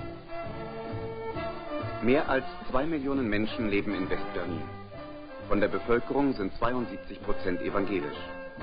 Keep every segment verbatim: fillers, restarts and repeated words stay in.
Mehr als zwei Millionen Menschen leben in West-Berlin. Von der Bevölkerung sind zweiundsiebzig Prozent evangelisch.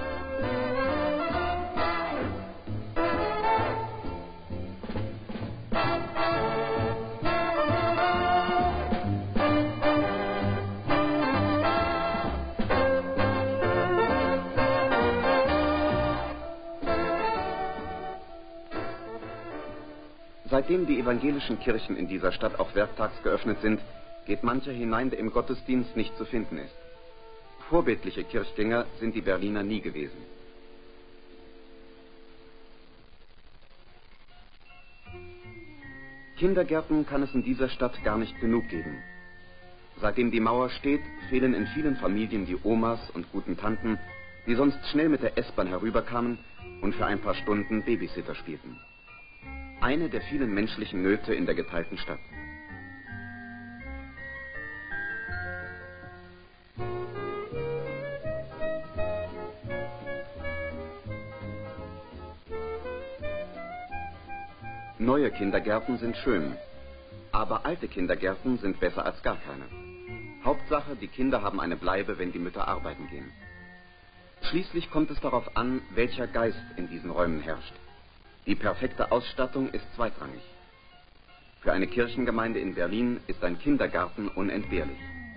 Seitdem die evangelischen Kirchen in dieser Stadt auch werktags geöffnet sind, geht mancher hinein, der im Gottesdienst nicht zu finden ist. Vorbildliche Kirchgänger sind die Berliner nie gewesen. Kindergärten kann es in dieser Stadt gar nicht genug geben. Seitdem die Mauer steht, fehlen in vielen Familien die Omas und guten Tanten, die sonst schnell mit der S-Bahn herüberkamen und für ein paar Stunden Babysitter spielten. Eine der vielen menschlichen Nöte in der geteilten Stadt. Neue Kindergärten sind schön, aber alte Kindergärten sind besser als gar keine. Hauptsache, die Kinder haben eine Bleibe, wenn die Mütter arbeiten gehen. Schließlich kommt es darauf an, welcher Geist in diesen Räumen herrscht. Die perfekte Ausstattung ist zweitrangig. Für eine Kirchengemeinde in Berlin ist ein Kindergarten unentbehrlich.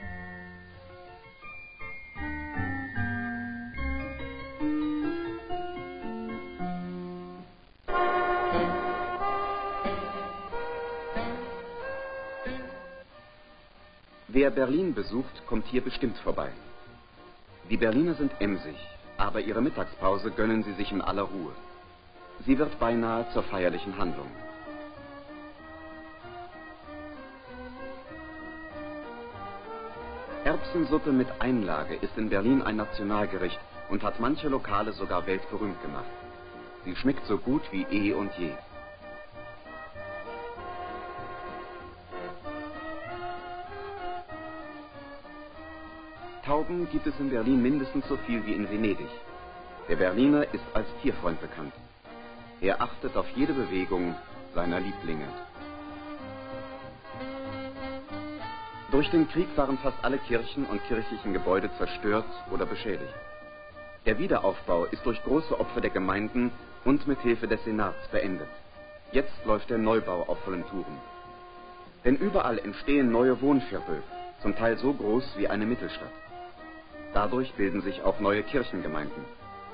Wer Berlin besucht, kommt hier bestimmt vorbei. Die Berliner sind emsig, aber ihre Mittagspause gönnen sie sich in aller Ruhe. Sie wird beinahe zur feierlichen Handlung. Erbsensuppe mit Einlage ist in Berlin ein Nationalgericht und hat manche Lokale sogar weltberühmt gemacht. Sie schmeckt so gut wie eh und je. Tauben gibt es in Berlin mindestens so viel wie in Venedig. Der Berliner ist als Tierfreund bekannt. Er achtet auf jede Bewegung seiner Lieblinge. Durch den Krieg waren fast alle Kirchen und kirchlichen Gebäude zerstört oder beschädigt. Der Wiederaufbau ist durch große Opfer der Gemeinden und mit Hilfe des Senats beendet. Jetzt läuft der Neubau auf vollen Touren. Denn überall entstehen neue Wohnviertel, zum Teil so groß wie eine Mittelstadt. Dadurch bilden sich auch neue Kirchengemeinden.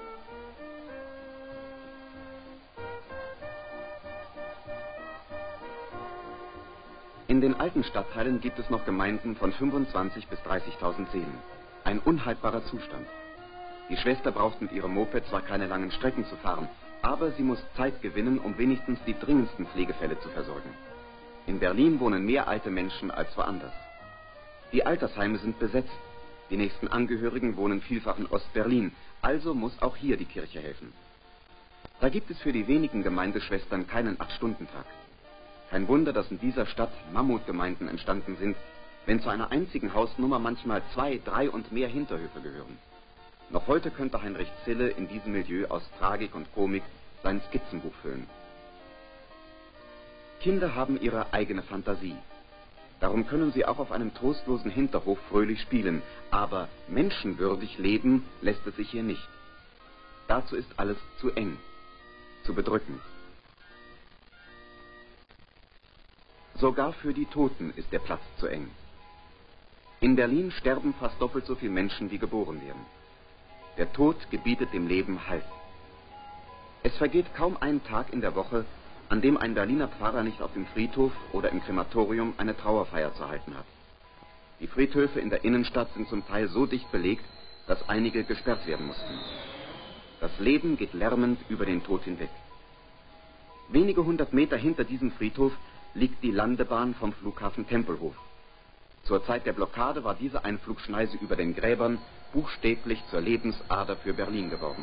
In den alten Stadtteilen gibt es noch Gemeinden von fünfundzwanzigtausend bis dreißigtausend Seelen. Ein unhaltbarer Zustand. Die Schwester braucht mit ihrem Moped zwar keine langen Strecken zu fahren, aber sie muss Zeit gewinnen, um wenigstens die dringendsten Pflegefälle zu versorgen. In Berlin wohnen mehr alte Menschen als woanders. Die Altersheime sind besetzt. Die nächsten Angehörigen wohnen vielfach in Ostberlin, also muss auch hier die Kirche helfen. Da gibt es für die wenigen Gemeindeschwestern keinen Acht-Stunden-Tag. Kein Wunder, dass in dieser Stadt Mammutgemeinden entstanden sind, wenn zu einer einzigen Hausnummer manchmal zwei, drei und mehr Hinterhöfe gehören. Noch heute könnte Heinrich Zille in diesem Milieu aus Tragik und Komik sein Skizzenbuch füllen. Kinder haben ihre eigene Fantasie. Darum können sie auch auf einem trostlosen Hinterhof fröhlich spielen, aber menschenwürdig leben lässt es sich hier nicht. Dazu ist alles zu eng, zu bedrückend. Sogar für die Toten ist der Platz zu eng. In Berlin sterben fast doppelt so viele Menschen, wie geboren werden. Der Tod gebietet dem Leben Halt. Es vergeht kaum ein Tag in der Woche, an dem ein Berliner Pfarrer nicht auf dem Friedhof oder im Krematorium eine Trauerfeier zu halten hat. Die Friedhöfe in der Innenstadt sind zum Teil so dicht belegt, dass einige gesperrt werden mussten. Das Leben geht lärmend über den Tod hinweg. Wenige hundert Meter hinter diesem Friedhof liegt die Landebahn vom Flughafen Tempelhof. Zur Zeit der Blockade war diese Einflugschneise über den Gräbern buchstäblich zur Lebensader für Berlin geworden.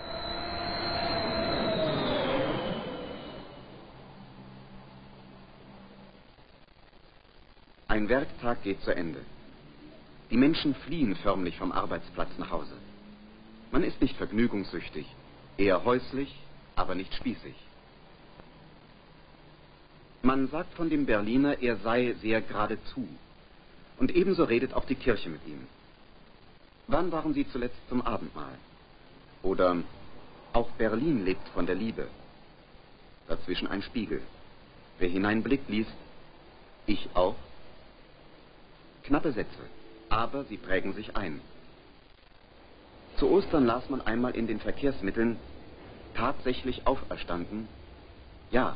Ein Werktag geht zu Ende. Die Menschen fliehen förmlich vom Arbeitsplatz nach Hause. Man ist nicht vergnügungssüchtig, eher häuslich, aber nicht spießig. Man sagt von dem Berliner, er sei sehr geradezu. Und ebenso redet auch die Kirche mit ihm. Wann waren Sie zuletzt zum Abendmahl? Oder auch Berlin lebt von der Liebe. Dazwischen ein Spiegel. Wer hineinblickt, liest, ich auch. Knappe Sätze, aber sie prägen sich ein. Zu Ostern las man einmal in den Verkehrsmitteln, tatsächlich auferstanden, ja.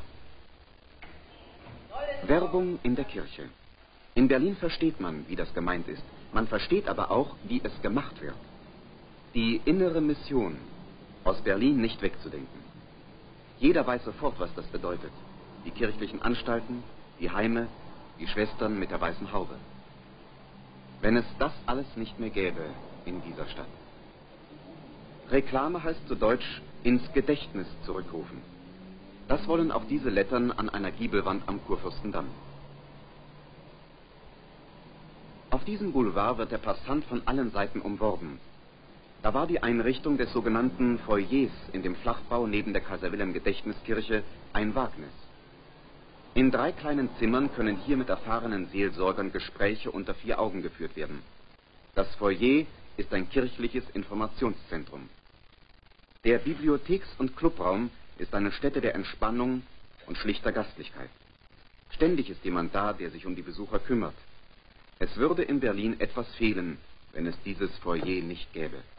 Werbung in der Kirche. In Berlin versteht man, wie das gemeint ist. Man versteht aber auch, wie es gemacht wird. Die innere Mission, aus Berlin nicht wegzudenken. Jeder weiß sofort, was das bedeutet. Die kirchlichen Anstalten, die Heime, die Schwestern mit der weißen Haube. Wenn es das alles nicht mehr gäbe in dieser Stadt. Reklame heißt zu Deutsch ins Gedächtnis zurückrufen. Das wollen auch diese Lettern an einer Giebelwand am Kurfürstendamm. Auf diesem Boulevard wird der Passant von allen Seiten umworben. Da war die Einrichtung des sogenannten Foyers in dem Flachbau neben der Kaiser-Wilhelm-Gedächtniskirche ein Wagnis. In drei kleinen Zimmern können hier mit erfahrenen Seelsorgern Gespräche unter vier Augen geführt werden. Das Foyer ist ein kirchliches Informationszentrum. Der Bibliotheks- und Clubraum ist eine Stätte der Entspannung und schlichter Gastlichkeit. Ständig ist jemand da, der sich um die Besucher kümmert. Es würde in Berlin etwas fehlen, wenn es dieses Foyer nicht gäbe.